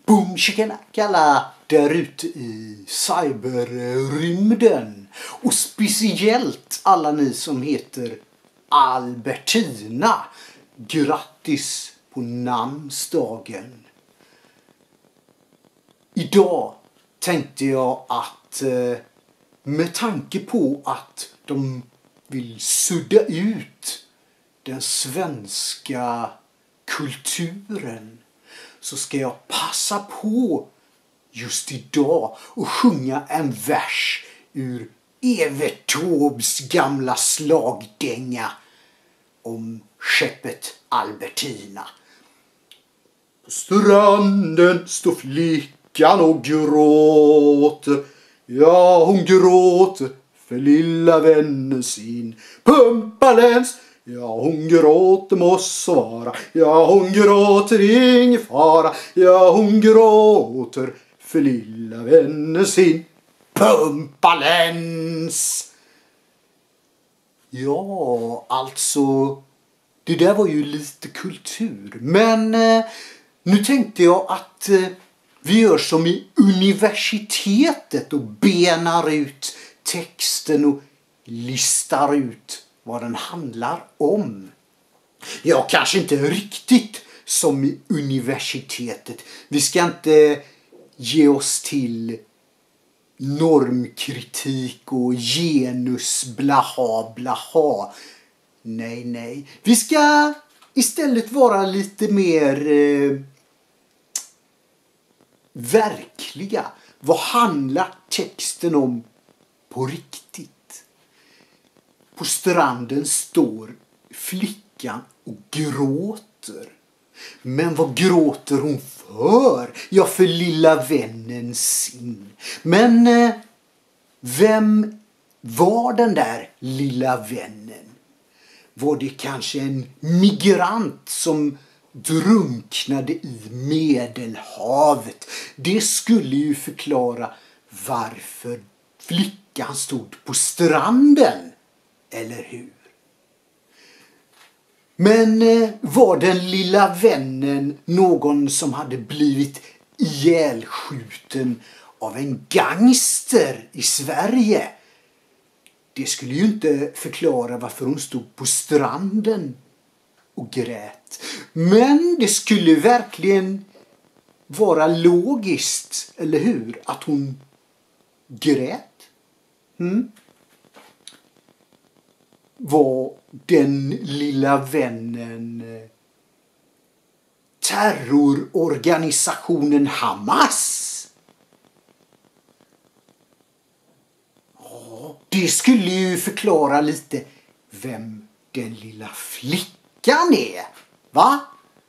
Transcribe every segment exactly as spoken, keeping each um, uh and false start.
Boom shikanakala där ute i cyberrymden. Och speciellt alla ni som heter Albertina. Grattis på namnsdagen. Idag tänkte jag att med tanke på att de vill sudda ut den svenska kulturen, så ska jag passa på just idag och sjunga en vers ur Evert Taubes gamla slagdänga om skeppet Albertina. På stranden står flickan och gråter. Ja, hon gråter för lilla vännen sin. Pumpalens. Ja, hon gråter måste vara. Ja, hon gråter ingen fara. Ja, hon gråter för lilla vännen sin. Pumpalens. Ja, alltså, det där var ju lite kultur. Men eh, nu tänkte jag att eh, vi gör som i universitetet och benar ut texten och listar ut vad den handlar om. Ja, kanske inte riktigt som i universitetet. Vi ska inte ge oss till normkritik och genus blaha blaha. Nej, nej. Vi ska istället vara lite mer eh, verkliga. Vad handlar texten om på riktigt? På stranden står flickan och gråter. Men vad gråter hon för? Ja, för lilla vännen sin. Men eh, vem var den där lilla vännen? Var det kanske en migrant som drunknade i Medelhavet? Det skulle ju förklara varför flickan stod på stranden. Eller hur? Men eh, var den lilla vännen någon som hade blivit ihjälskjuten av en gangster i Sverige? Det skulle ju inte förklara varför hon stod på stranden och grät. Men det skulle verkligen vara logiskt, eller hur? Att hon grät. Mm. Var den lilla vännen terrororganisationen Hamas? Ja, det skulle ju förklara lite vem den lilla flickan är. Va?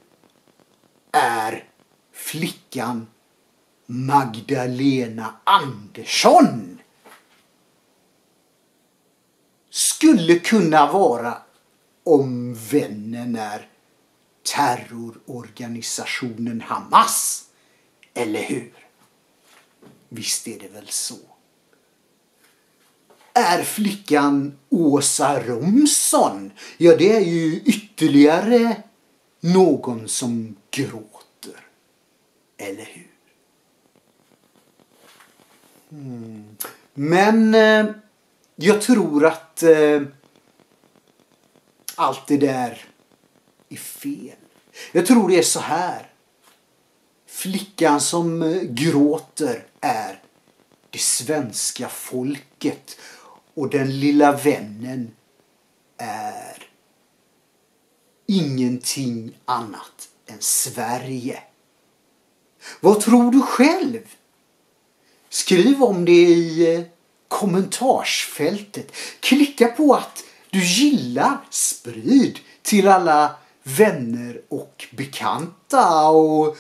Är flickan Magdalena Andersson? Skulle kunna vara om vännen är terrororganisationen Hamas. Eller hur? Visst är det väl så. Är flickan Åsa Romson? Ja, det är ju ytterligare någon som gråter. Eller hur? Hmm. Men eh, jag tror att eh, allt det där är fel. Jag tror det är så här. Flickan som eh, gråter är det svenska folket. Och den lilla vännen är ingenting annat än Sverige. Vad tror du själv? Skriv om det i eh, kommentarsfältet. Klicka på att du gillar, sprid till alla vänner och bekanta och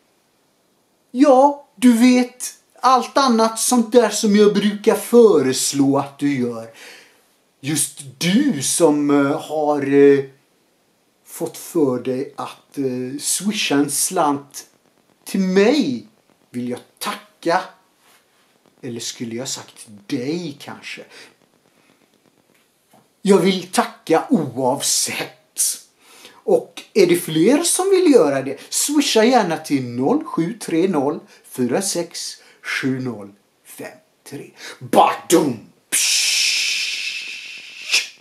ja, du vet allt annat sånt där som jag brukar föreslå att du gör. Just du som uh, har uh, fått för dig att uh, swisha en slant till mig vill jag tacka. Eller skulle jag sagt dig kanske? Jag vill tacka oavsett. Och är det fler som vill göra det, swisha gärna till noll sju tre noll fyra sex sju noll fem tre. Badum!